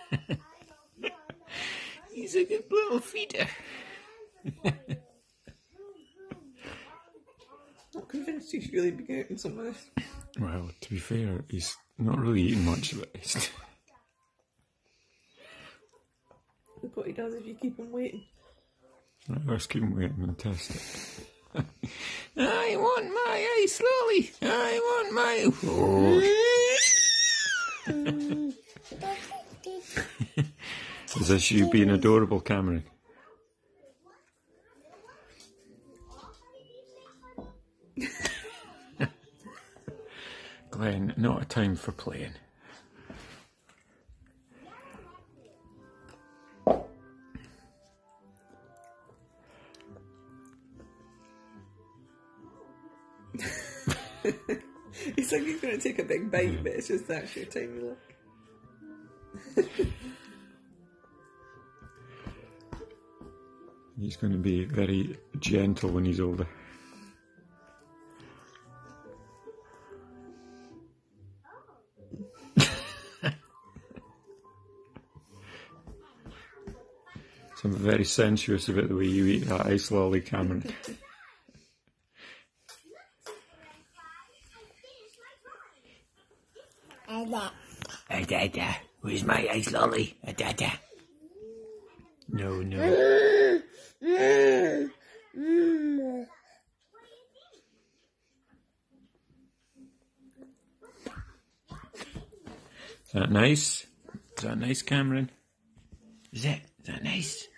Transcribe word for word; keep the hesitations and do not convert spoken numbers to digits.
He's a good little feeder. Not convinced he should really be getting some of this. Well, to be fair, he's not really eating much of it. Look what he does if you keep him waiting. Right, let's keep him waiting and test it. I want my ice lolly. I want my... Oh. Is this you being adorable, Cameron? Glenn, not a time for playing. It's like he's going to take a big bite, yeah. But it's just actually a tiny look. He's going to be very gentle when he's older. So I'm very sensuous about the way you eat that ice lolly, Cameron. Adada, where's my ice lolly? Adada. No, no. Is that nice? Is that nice, Cameron? Is it? Is that nice?